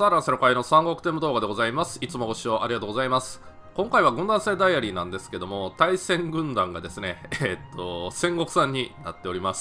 さあ、ランセの会の三国テム動画でございます。いつもご視聴ありがとうございます。今回は軍団制ダイアリーなんですけども、対戦軍団がですね、戦国さんになっております。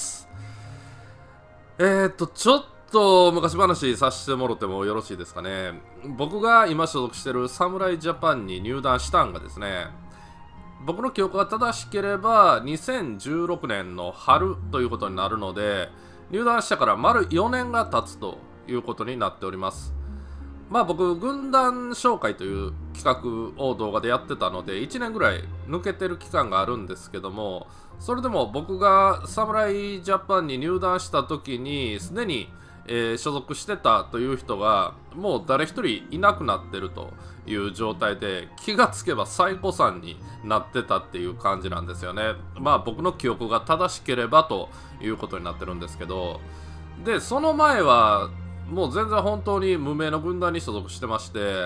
ちょっと昔話させてもろてもよろしいですかね。僕が今所属してる侍ジャパンに入団したんがですね、僕の記憶が正しければ2016年の春ということになるので、入団してから丸4年が経つということになっております。まあ僕、軍団紹介という企画を動画でやってたので、1年ぐらい抜けてる期間があるんですけども、それでも僕が侍ジャパンに入団した時に、すでに、所属してたという人が、もう誰一人いなくなってるという状態で、気がつけば最古参になってたっていう感じなんですよね。まあ僕の記憶が正しければということになってるんですけど、で、その前は、もう全然本当に無名の軍団に所属してまして、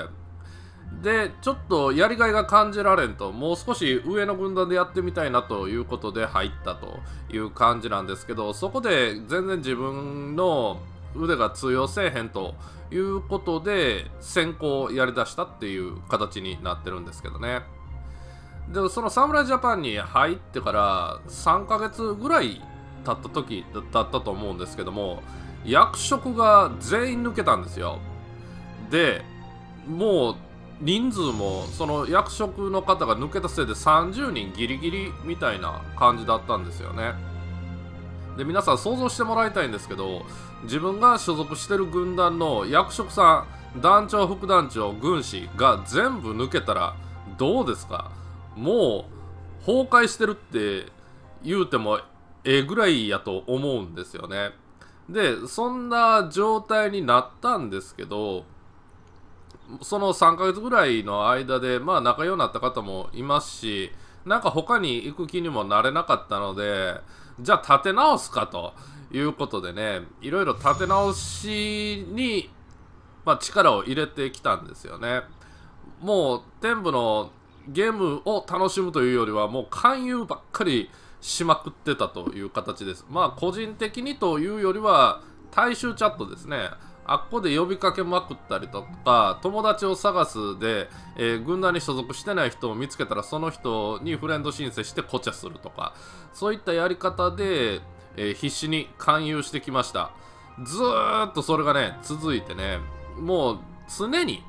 で、ちょっとやりがいが感じられんと、もう少し上の軍団でやってみたいなということで入ったという感じなんですけど、そこで全然自分の腕が通用せえへんということで、先行をやりだしたっていう形になってるんですけどね。で、その侍ジャパンに入ってから3ヶ月ぐらい経った時だったと思うんですけども、役職が全員抜けたんですよ。で、もう人数もその役職の方が抜けたせいで30人ギリギリみたいな感じだったんですよね。で、皆さん想像してもらいたいんですけど、自分が所属してる軍団の役職さん、団長、副団長、軍師が全部抜けたらどうですか？もう崩壊してるって言うてもええぐらいやと思うんですよね。で、そんな状態になったんですけど、その3ヶ月ぐらいの間で、まあ仲良くなった方もいますし、なんか他に行く気にもなれなかったので、じゃあ立て直すかということでね、いろいろ立て直しに、まあ、力を入れてきたんですよね。もう天部のゲームを楽しむというよりは、もう勧誘ばっかりしまくってたという形です。まあ個人的にというよりは大衆チャットですね。あっこで呼びかけまくったりとか、友達を探すで、軍団に所属してない人を見つけたらその人にフレンド申請してコチャするとか、そういったやり方で、必死に勧誘してきました。ずーっとそれがね、続いてね、もう常に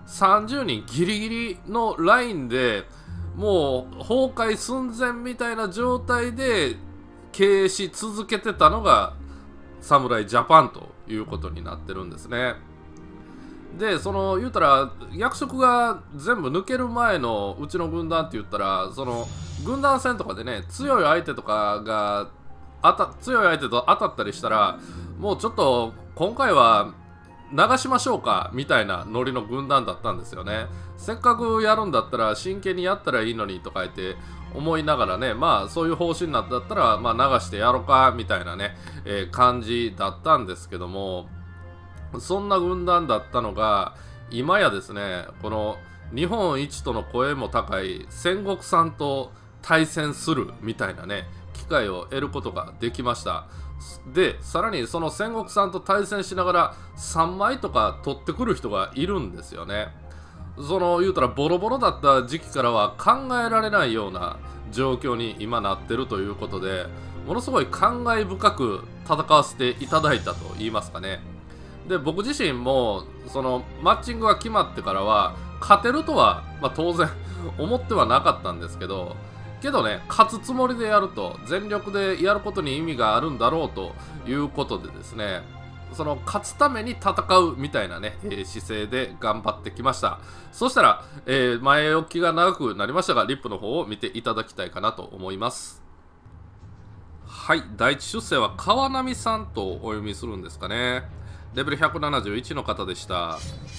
30人ギリギリのラインで、もう崩壊寸前みたいな状態で経営し続けてたのが侍ジャパンということになってるんですね。で、その言うたら役職が全部抜ける前のうちの軍団って言ったら、その軍団戦とかでね、強い相手とかが強い相手と当たったりしたら、もうちょっと今回は流しましょうかみたいなノリの軍団だったんですよね。せっかくやるんだったら真剣にやったらいいのにとか言って思いながらね、まあそういう方針になったら、まあ流してやろうかみたいなね、感じだったんですけども、そんな軍団だったのが今やですね、この日本一との声も高い戦国さんと対戦するみたいなね、機会を得ることができました。で、さらにその戦国さんと対戦しながら3枚とか取ってくる人がいるんですよね。その言うたらボロボロだった時期からは考えられないような状況に今なってるということで、ものすごい感慨深く戦わせていただいたと言いますかね。で、僕自身もそのマッチングが決まってからは勝てるとは、まあ、当然思ってはなかったんですけど、ね、勝つつもりでやると、全力でやることに意味があるんだろうということでですね、その勝つために戦うみたいなね、姿勢で頑張ってきました。そしたら、前置きが長くなりましたが、リップの方を見ていただきたいかなと思います。はい、第一出世は川波さんとお読みするんですかね。レベル171の方でした。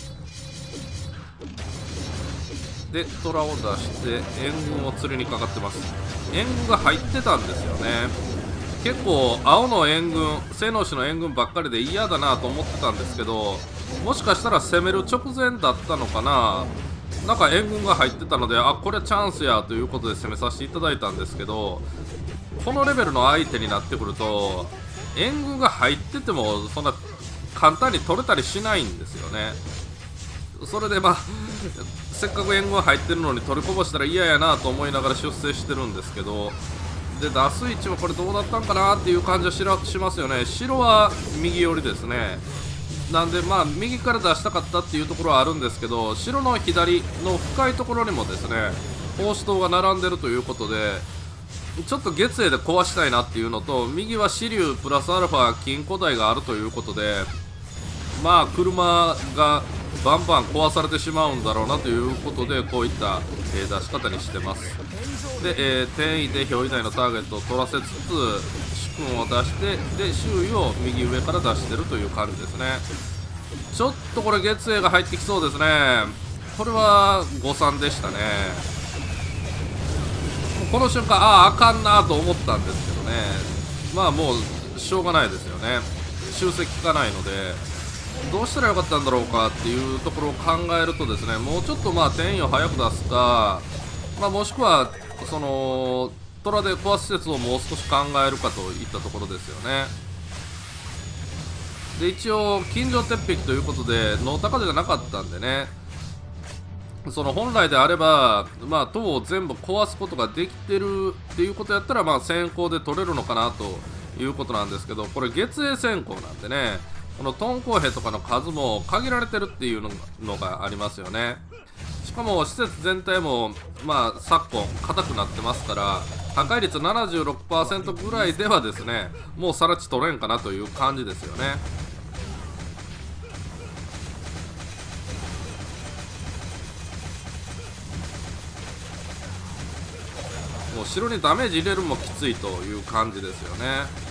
で、虎を出して援軍を釣りにかかってます。援軍が入ってたんですよね。結構青の援軍、西能市の援軍ばっかりで嫌だなと思ってたんですけど、もしかしたら攻める直前だったのかな。なんか援軍が入ってたので、あ、これチャンスやということで攻めさせていただいたんですけど、このレベルの相手になってくると援軍が入っててもそんな簡単に取れたりしないんですよね。 それでまあせっかく援軍入ってるのに取りこぼしたら嫌やなと思いながら出世してるんですけど、で出す位置はこれどうだったんかなっていう感じはしますよね。白は右寄りですね。なんでまあ右から出したかったっていうところはあるんですけど、白の左の深いところにもですね法師塔が並んでるということで、ちょっと月影で壊したいなっていうのと、右は支流プラスアルファ金庫台があるということで、まあ車がバンバン壊されてしまうんだろうなということで、こういった、出し方にしてます。で、転移で表以外のターゲットを取らせつつ主君を出して、で周囲を右上から出してるという感じですね。ちょっとこれ月影が入ってきそうですね。これは誤算でしたね。この瞬間あかんなと思ったんですけどね、まあもうしょうがないですよね。修正効かないのでどうしたらよかったんだろうかっていうところを考えるとですね、もうちょっとまあ転移を早く出すか、まあ、もしくはその虎で壊す施設をもう少し考えるかといったところですよね。で一応近所鉄壁ということでノータカじゃなかったんでね、その本来であればまあ塔を全部壊すことができてるっていうことやったらまあ先行で取れるのかなということなんですけど、これ月影先行なんでね、この遁甲兵とかの数も限られてるっていうのがありますよね。しかも施設全体もまあ昨今硬くなってますから、破壊率 76% ぐらいではですねもうさら地取れんかなという感じですよね。もう城にダメージ入れるのもきついという感じですよね。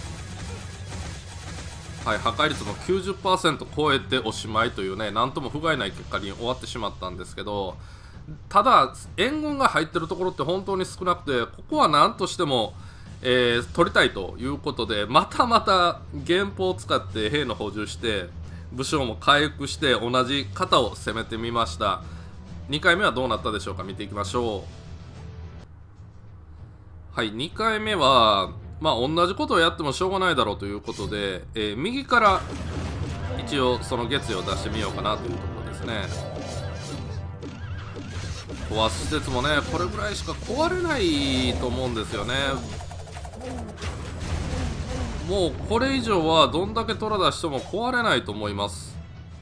はい、破壊率も 90% 超えておしまいというね、なんとも不甲斐ない結果に終わってしまったんですけど、ただ援軍が入ってるところって本当に少なくて、ここは何としても、取りたいということで、またまた原砲を使って兵の補充して武将も回復して同じ型を攻めてみました。2回目はどうなったでしょうか。見ていきましょう。はい、2回目はまあ同じことをやってもしょうがないだろうということで、右から一応その月を出してみようかなというところですね。壊す施設もねこれぐらいしか壊れないと思うんですよね。もうこれ以上はどんだけ虎出しても壊れないと思います。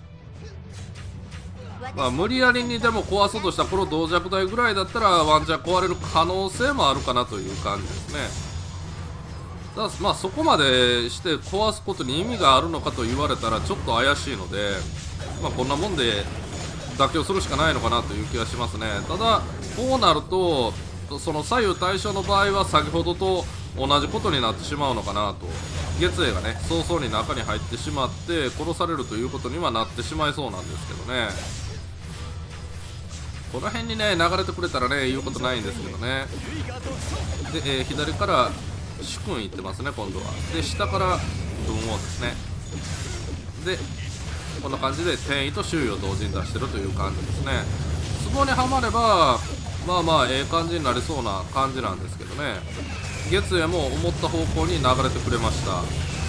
まあ無理やりにでも壊そうとしたこの同弱台ぐらいだったらワンチャン壊れる可能性もあるかなという感じですね。ただまあそこまでして壊すことに意味があるのかと言われたらちょっと怪しいので、まあこんなもんで妥協するしかないのかなという気がしますね。ただこうなるとその左右対称の場合は先ほどと同じことになってしまうのかなと、月影がね早々に中に入ってしまって殺されるということにはなってしまいそうなんですけどね。この辺にね流れてくれたらね言うことないんですけどね。で、左から主君行ってますね今度は。で下から文王ですね。でこんな感じで転移と周囲を同時に出してるという感じですね。ツボにはまればまあまあええ感じになりそうな感じなんですけどね。月影も思った方向に流れてくれました。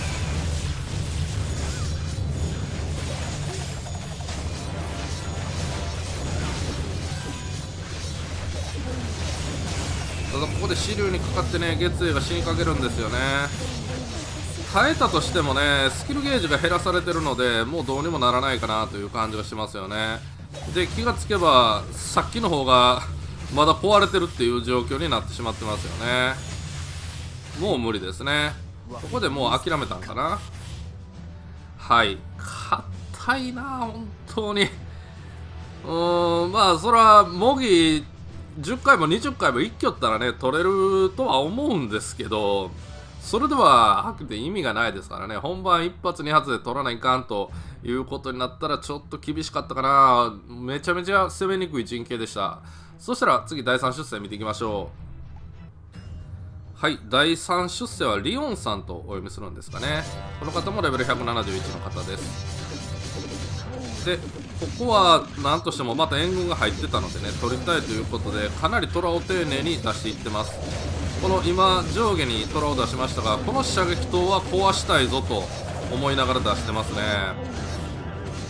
ただここで支流にかかってね月影が死にかけるんですよね。耐えたとしてもねスキルゲージが減らされてるのでもうどうにもならないかなという感じがしますよね。で気がつけばさっきの方がまだ壊れてるっていう状況になってしまってますよね。もう無理ですね。ここでもう諦めたんかな。はい、硬いな本当に。まあそら模擬10回も20回も一挙ったらね取れるとは思うんですけど、それでははっきり言って意味がないですからね。本番1発2発で取らないかんということになったらちょっと厳しかったかな。めちゃめちゃ攻めにくい陣形でした。そしたら次第3出世見ていきましょう。はい、第3出世はリオンさんとお読みするんですかね。この方もレベル171の方です。でここは何としてもまた援軍が入ってたのでね取りたいということでかなり虎を丁寧に出していってます。この今上下に虎を出しましたが、この射撃塔は壊したいぞと思いながら出してますね。い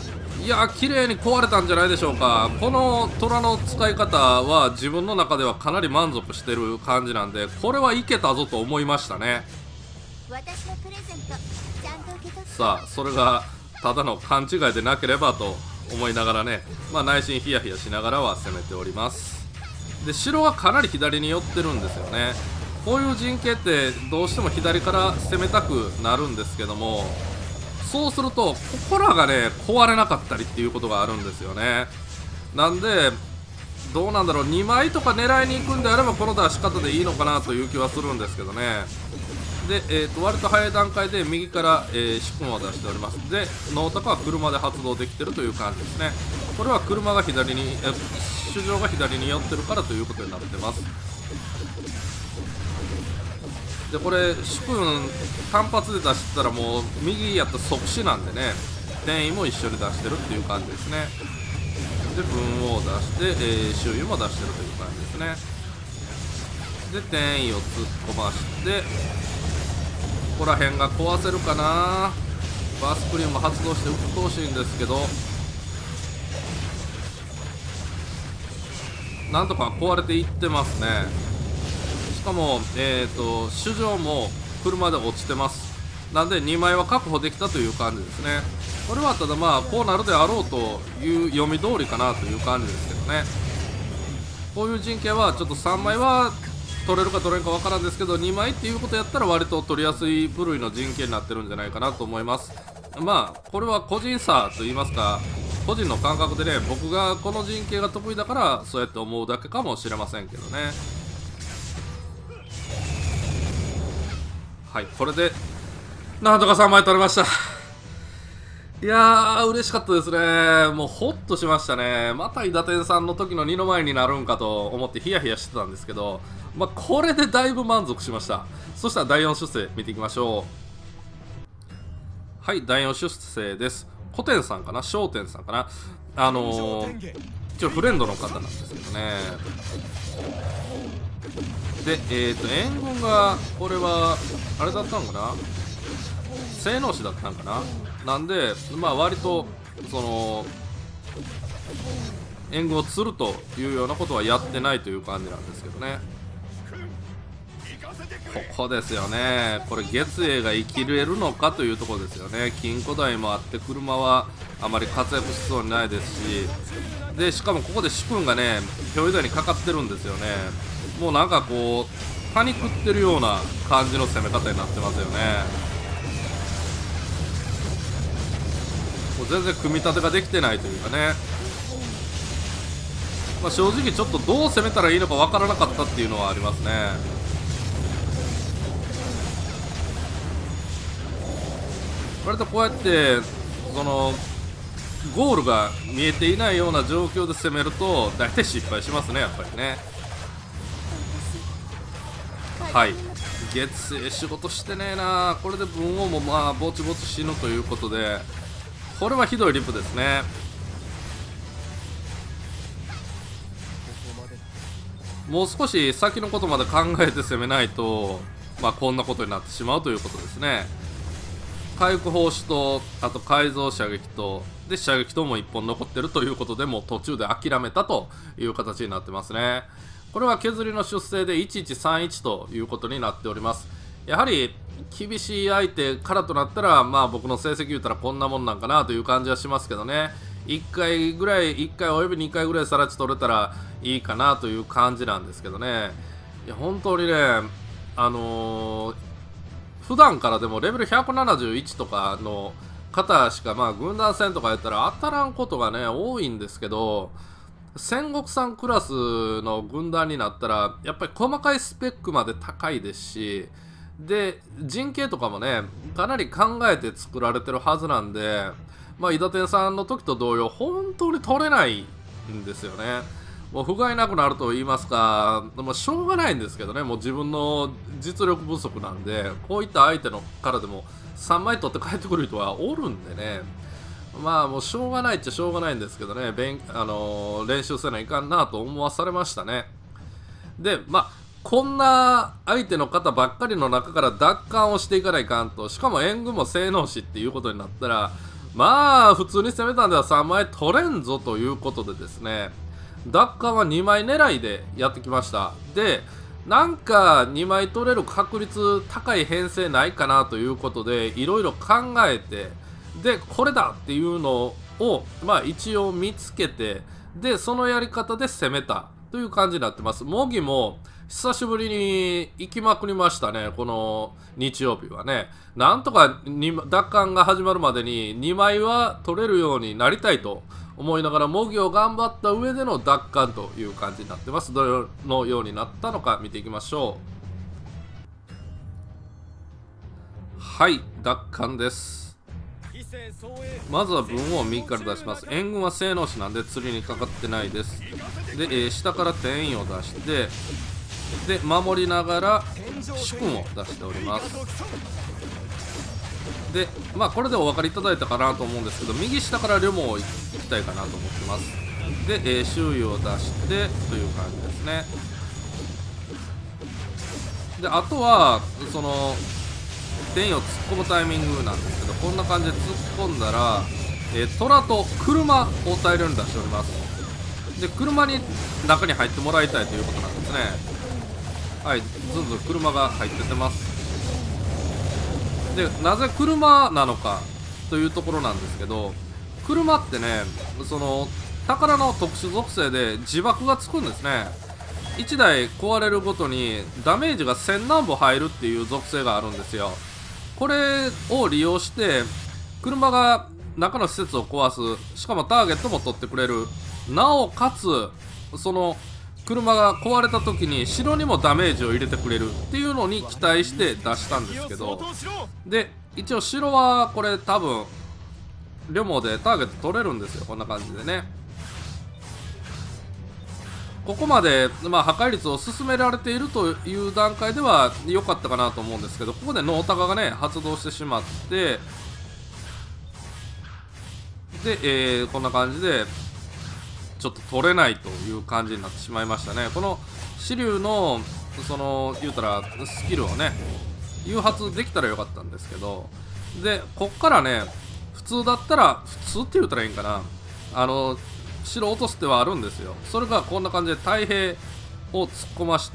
いや綺麗に壊れたんじゃないでしょうか。この虎の使い方は自分の中ではかなり満足してる感じなんで、これはいけたぞと思いましたね。 私のプレゼントちゃんと受け取って。 さあそれがただの勘違いでなければと思いながらね、内心ヒヤヒヤしながらは攻めております。で城はかなり左に寄ってるんですよね。こういう陣形ってどうしても左から攻めたくなるんですけども、そうするとここらがね壊れなかったりっていうことがあるんですよね。なんでどうなんだろう、2枚とか狙いに行くんであればこの出し方でいいのかなという気はするんですけどね。で、割と早い段階で右から、主君を出しております。でノータカは車で発動できてるという感じですね。これは車が左に、主上が左に寄ってるからということになってます。でこれ主君単発で出したらもう右やったら即死なんでね、転移も一緒に出してるっていう感じですね。で分を出して、周囲も出してるという感じですね。で転移を突っ込ましてここら辺が壊せるかな。バースクリーンも発動してうっとうしいんですけど、なんとか壊れていってますね。しかも、主上も車で落ちてます。なんで2枚は確保できたという感じですね。これはただこうなるであろうという読み通りかなという感じですけどね。こういう陣形はちょっと3枚は取れるか取れんか分からんですけど、2枚っていうことやったら割と取りやすい部類の陣形になってるんじゃないかなと思います。これは個人差といいますか個人の感覚でね、僕がこの陣形が得意だからそうやって思うだけかもしれませんけどね。はい、これでなんとか3枚取れました。いやー嬉しかったですね。もうホッとしましたね。また伊達天さんの時の2の前になるんかと思ってヒヤヒヤしてたんですけど、これでだいぶ満足しました。そしたら第4出世見ていきましょう。はい、第4出世です。古典さんかな、商店さんかな、一応フレンドの方なんですけどね。で援軍がこれはあれだったのかな、性能士だったんかな。なんで割とその援軍を釣るというようなことはやってないという感じなんですけどね。ここですよね。これ月英が生きれるのかというところですよね。金庫台もあって車はあまり活躍しそうにないですし、でしかもここで主君がね表台にかかってるんですよね。もうなんかこうパニクってるような感じの攻め方になってますよね。もう全然組み立てができてないというかね、正直ちょっとどう攻めたらいいのかわからなかったっていうのはありますね。割とこうやってそのゴールが見えていないような状況で攻めると大体失敗しますね、やっぱりね。はい、月英仕事してねえな。これで文王もぼちぼち死ぬということで、これはひどいリップですね。もう少し先のことまで考えて攻めないと、こんなことになってしまうということですね。回復砲手とあと改造射撃とで射撃とも1本残ってるということで、もう途中で諦めたという形になってますね。これは削りの出世で1131ということになっております。やはり厳しい相手からとなったら僕の成績言ったらこんなもんなんかなという感じはしますけどね。1回ぐらい、1回および2回ぐらいさら地取れたらいいかなという感じなんですけどね。いや本当にね、普段からでもレベル171とかの方しか軍団戦とかやったら当たらんことがね多いんですけど、戦国さんクラスの軍団になったらやっぱり細かいスペックまで高いですし、で陣形とかもねかなり考えて作られてるはずなんで、伊達天さんの時と同様本当に取れないんですよね。もう不甲斐なくなると言いますか、しょうがないんですけどね、もう自分の実力不足なんで、こういった相手のからでも3枚取って帰ってくる人はおるんでね、もうしょうがないっちゃしょうがないんですけどね、練習せないかんなと思わされましたね。でこんな相手の方ばっかりの中から奪還をしていかないかんと、しかも援軍も性能士っていうことになったらまあ普通に攻めたんでは3枚取れんぞということでですね、奪還は2枚狙いでやってきました。でなんか2枚取れる確率高い編成ないかなということでいろいろ考えて、でこれだっていうのをまあ一応見つけて、でそのやり方で攻めたという感じになってます。模擬も久しぶりに行きまくりましたね、この日曜日はね。なんとか奪還が始まるまでに2枚は取れるようになりたいと思いながら模擬を頑張った上での奪還という感じになってます。どのようになったのか見ていきましょう。はい、奪還です。まずは文を右から出します。援軍は性能士なんで釣りにかかってないです。で、下から転移を出して、で守りながら主君を出しております。でまあこれでお分かりいただいたかなと思うんですけど、右下から両門を行きたいかなと思ってます。で、周囲を出してという感じですね。であとはその転移を突っ込むタイミングなんですけど、こんな感じで突っ込んだら、虎と車を大量に出しております。で車に中に入ってもらいたいということなんですね。はい、ずんずん車が入っててます。でなぜ車なのかというところなんですけど、車ってね、その宝の特殊属性で自爆がつくんですね。1台壊れるごとにダメージが1000何歩入るっていう属性があるんですよ。これを利用して車が中の施設を壊す、しかもターゲットも取ってくれる、なおかつその車が壊れた時に城にもダメージを入れてくれるっていうのに期待して出したんですけど、で一応城はこれ多分両網でターゲット取れるんですよ、こんな感じでね。ここまで、まあ、破壊率を進められているという段階では良かったかなと思うんですけど、ここでノータカがね発動してしまって、で、こんな感じでちょっと取れないという感じになってしまいましたね。この紫龍のその言うたらスキルをね誘発できたらよかったんですけど、でこっからね普通だったら、普通って言うたらいいんかな、城落とす手はあるんですよ。それがこんな感じで太平を突っ込まして、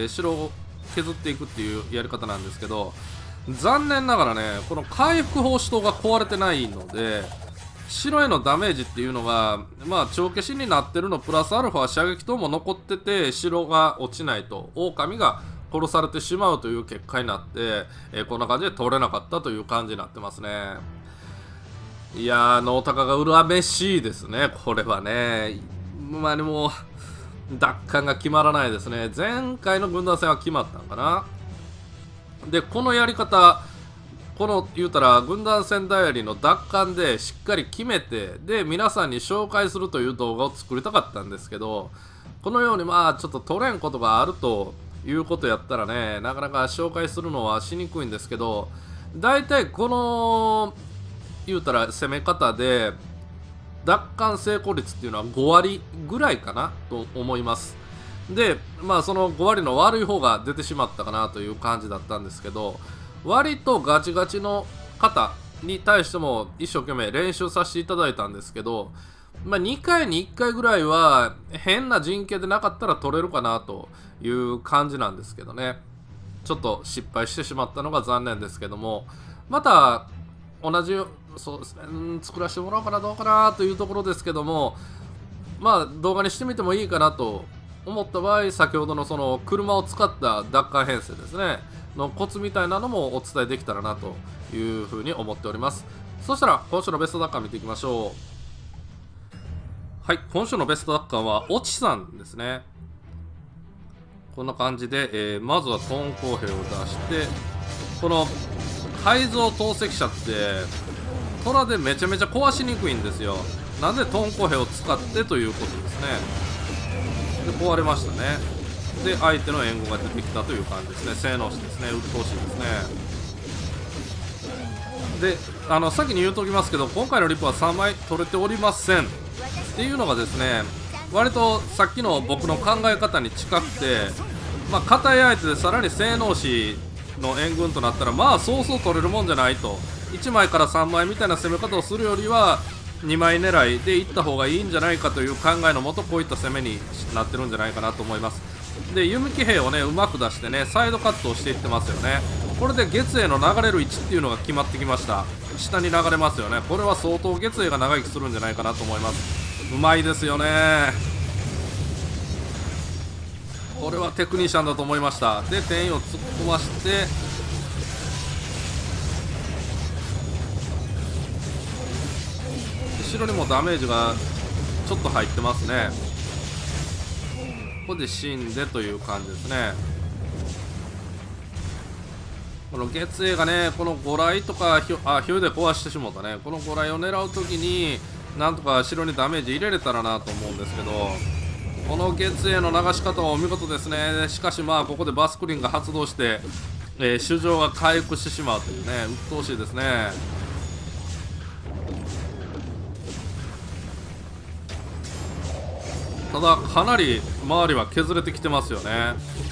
城を削っていくっていうやり方なんですけど、残念ながらねこの回復砲手刀が壊れてないので、城へのダメージっていうのがまあ帳消しになってるのプラスアルファ射撃刀も残ってて、城が落ちないと狼が殺されてしまうという結果になって、こんな感じで取れなかったという感じになってますね。いやー、ノータカが恨めしいですね、これはね。まあでも奪還が決まらないですね。前回の軍団戦は決まったのかな。でこのやり方、この言うたら軍団戦ダイアリーの奪還でしっかり決めて、で皆さんに紹介するという動画を作りたかったんですけど、このようにまあちょっと取れんことがあるということやったらね、なかなか紹介するのはしにくいんですけど、だいたいこの言うたら攻め方で奪還成功率っていうのは5割ぐらいかなと思います。でまあその5割の悪い方が出てしまったかなという感じだったんですけど、割とガチガチの方に対しても一生懸命練習させていただいたんですけど、まあ、2回に1回ぐらいは変な陣形でなかったら取れるかなという感じなんですけどね、ちょっと失敗してしまったのが残念ですけども、また同じそうですね、作らせてもらおうかなどうかなというところですけども、まあ動画にしてみてもいいかなと思った場合、先ほどのその車を使った奪還編成ですねのコツみたいなのもお伝えできたらなというふうに思っております。そしたら今週のベスト奪還見ていきましょう。はい、今週のベスト奪還はオチさんですね。こんな感じで、まずはトンコウ兵を出して、この改造投石車って虎でめちゃめちゃ壊しにくいんですよ。なんでトンコウ兵を使ってということですね。で壊れましたね。で相手の援護が出てきたという感じですね。性能士ですね。鬱陶しいですね。で先に言うときますけど、今回のリプは3枚取れておりませんっていうのがですね、割とさっきの僕の考え方に近くて、まあ硬い相手でさらに性能士の援軍となったら、まあそうそう取れるもんじゃないと。1枚から3枚みたいな攻め方をするよりは2枚狙いでいった方がいいんじゃないかという考えのもと、こういった攻めになってるんじゃないかなと思います。で弓木兵をねうまく出してねサイドカットをしていってますよね。これで月への流れる位置っていうのが決まってきました。下に流れますよね。これは相当月へが長生きするんじゃないかなと思います。うまいですよね。これはテクニシャンだと思いました。で点を突っ込まして後ろにもダメージがちょっと入ってますね。ここで死んでという感じですね。この月影がねこのご来とかヒューで壊してしもうたね。このご来を狙う時になんとか城にダメージ入れれたらなと思うんですけど、この月影の流し方はお見事ですね。しかしまあここでバスクリンが発動して、主情が回復してしまうというね、鬱陶しいですね。ただかなり周りは削れてきてますよね。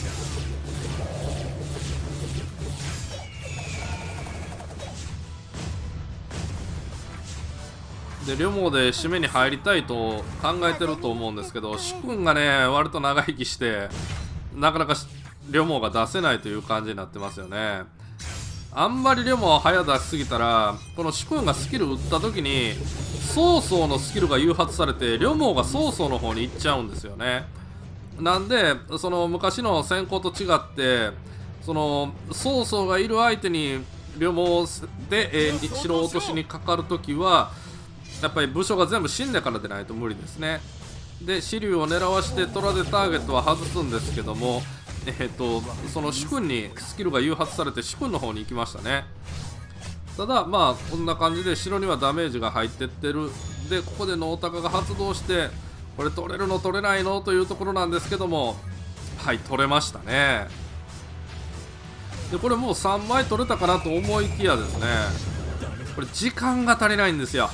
で両毛で締めに入りたいと考えてると思うんですけど、主君がね割と長生きしてなかなか両毛が出せないという感じになってますよね。あんまり両毛を早出しすぎたらこの主君がスキル打った時に曹操のスキルが誘発されて両毛が曹操の方に行っちゃうんですよね。なんでその昔の戦法と違ってその曹操がいる相手に両毛で、城落としにかかる時はやっぱり武将が全部死んでからでないと無理ですね。で支流を狙わして虎でターゲットは外すんですけども、その主君にスキルが誘発されて主君の方に行きましたね。ただまあこんな感じで城にはダメージが入ってってる。でここで能高が発動してこれ取れるの取れないのというところなんですけども、はい取れましたね。でこれもう3枚取れたかなと思いきやですね、これ時間が足りないんですよ。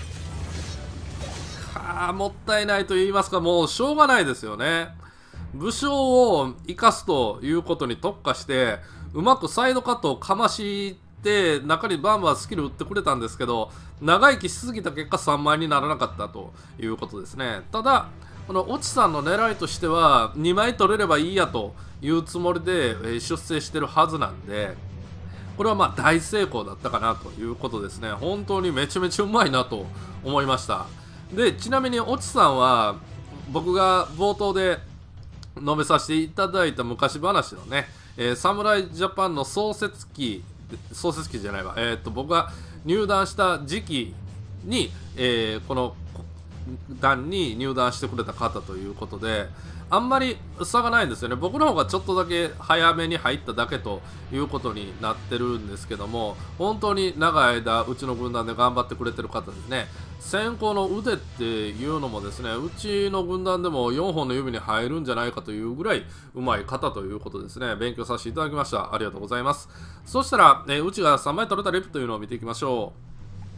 もったいないと言いますか、もうしょうがないですよね。武将を生かすということに特化してうまくサイドカットをかまして中にバンバンスキル打ってくれたんですけど、長生きしすぎた結果3枚にならなかったということですね。ただこの越智さんの狙いとしては2枚取れればいいやというつもりで出世してるはずなんで、これはまあ大成功だったかなということですね。本当にめちゃめちゃうまいなと思いました。でちなみに越智さんは僕が冒頭で述べさせていただいた昔話のね、侍ジャパンの創設期じゃないわ、僕が入団した時期に、この団に入団してくれた方ということで、あんまり差がないんですよね。僕の方がちょっとだけ早めに入っただけということになってるんですけども、本当に長い間うちの軍団で頑張ってくれてる方ですね。先行の腕っていうのもですね、うちの軍団でも4本の指に入るんじゃないかというぐらいうまい方ということですね。勉強させていただきました。ありがとうございます。そしたら、うちが3枚取れたレプというのを見ていきましょう。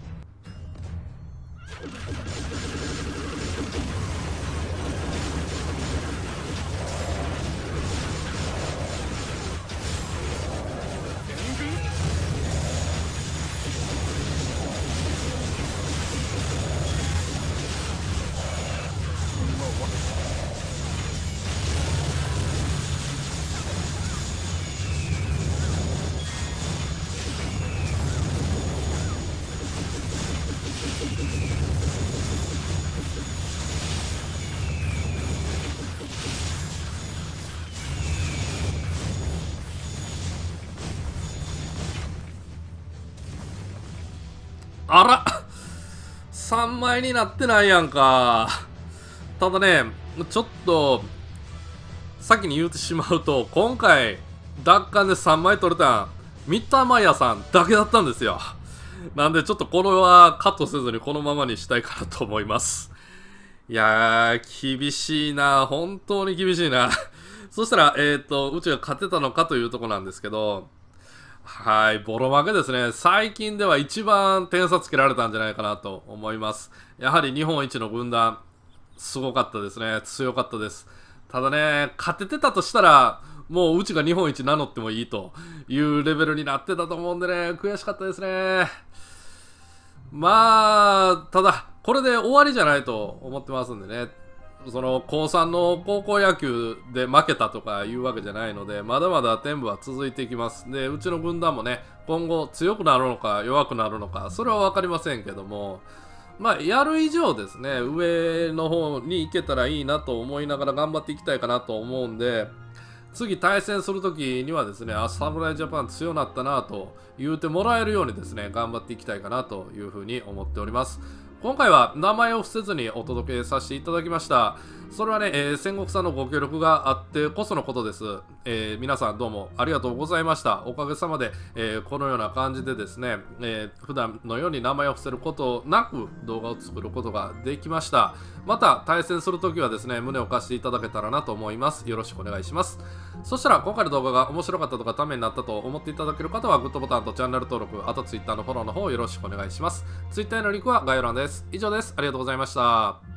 あら3枚になってないやんか。ただねちょっと先に言うてしまうと、今回奪還で3枚取れたん三田真也さんだけだったんですよ。なんでちょっとこれはカットせずにこのままにしたいかなと思います。いやー厳しいな、本当に厳しいな。そしたらうちが勝てたのかというところなんですけど、はい、ボロ負けですね。最近では一番点差つけられたんじゃないかなと思います。やはり日本一の軍団、すごかったですね。強かったです。ただね、勝ててたとしたら、 もううちが日本一名乗ってもいいというレベルになってたと思うんでね、悔しかったですね。まあ、ただ、これで終わりじゃないと思ってますんでね。その高3の高校野球で負けたとかいうわけじゃないので、まだまだ天部は続いていきます。で、うちの軍団もね、今後強くなるのか弱くなるのか、それは分かりませんけども、まあ、やる以上ですね、上の方に行けたらいいなと思いながら頑張っていきたいかなと思うんで、次対戦するときにはですね、侍ジャパン強なったなと言うてもらえるようにですね、頑張っていきたいかなというふうに思っております。今回は名前を伏せずにお届けさせていただきました。それはね、戦国さんのご協力があってこそのことです。皆さんどうもありがとうございました。おかげさまで、このような感じでですね、普段のように名前を伏せることなく動画を作ることができました。また対戦するときはですね、胸を貸していただけたらなと思います。よろしくお願いします。そしたら今回の動画が面白かったとかためになったと思っていただける方はグッドボタンとチャンネル登録、あと Twitter のフォローの方よろしくお願いします。Twitter へのリンクは概要欄です。以上です。ありがとうございました。